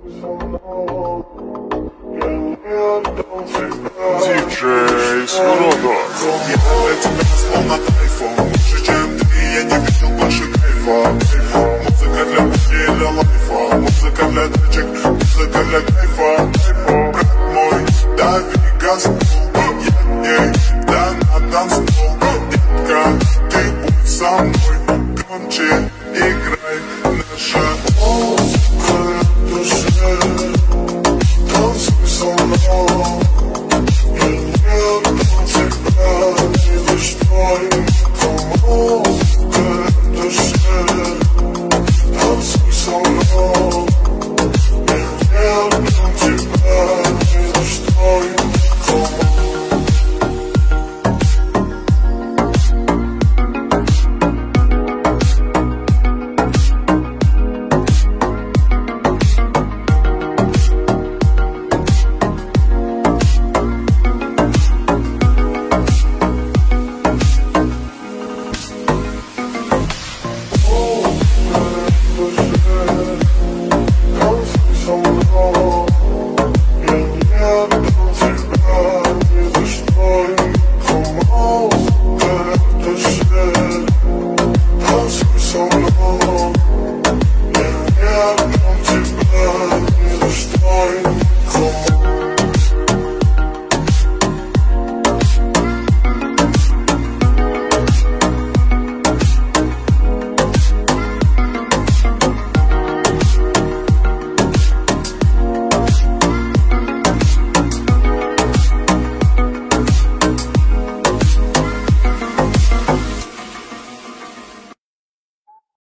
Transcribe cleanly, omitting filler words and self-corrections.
Диджей SWERODO. Я для тебя словно айфон. Лучше, чем ты, я не видел больше кайфа. Музыка для пути, для лайфа. Музыка для тачек, музыка для кайфа. Брат мой, дави газ, я ней, да на танцпол. Детка, ты будь со мной, громче играй наша.